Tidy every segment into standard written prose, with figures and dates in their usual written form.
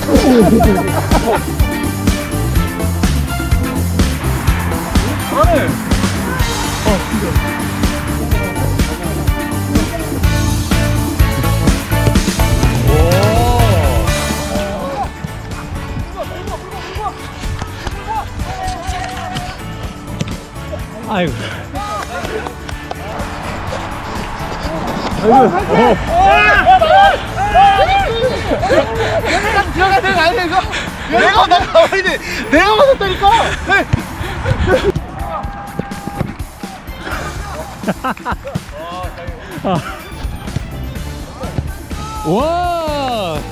잘하네. 아이고. 들어가야 되는 거 아니야 이거? 내가 나 가만히 있네. 내가 맞았다니까. 와.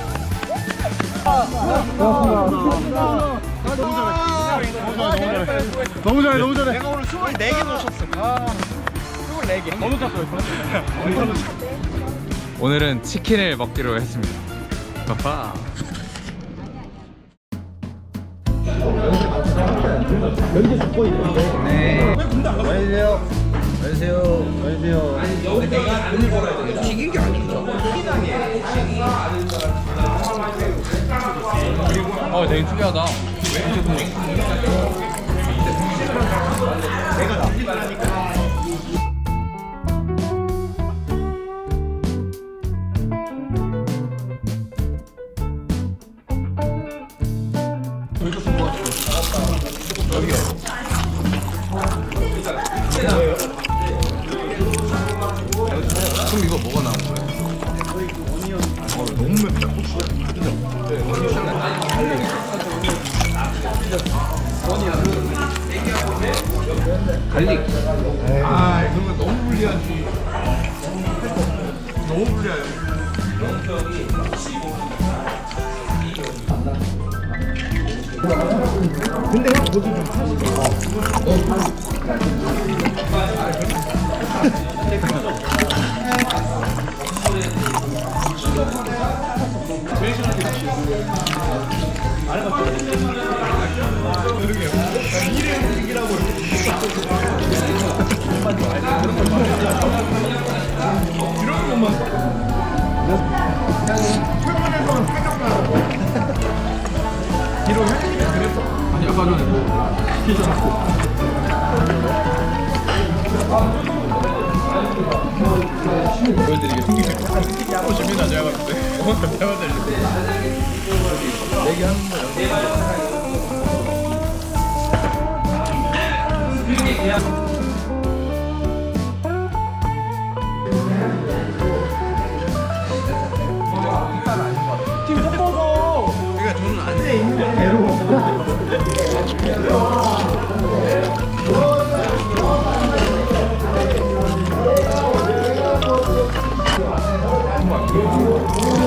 너무 잘해 너무 잘해. 내가 오늘 24개 놓쳤어. 24개. 너무 찼어요. 오늘은 치킨을 먹기로 했습니다. 빠빠. 네. 안녕하세요. 안녕하세요. 안녕하세요. 튀긴 게 아니죠. 되게 특이하다. 그럼 이거 뭐가 나온 거야? 너무 맵다. 갈릭. 아, 그런 거 너무 불리하지. 너무 불리해요. 근데 형 고기 좀 아니 아까 전에 뭐 보여드리겠습니다. 재민아 제가 봤을 때 얘기하는 거 지금 섞어서 그러니까 저는 안 돼. 대로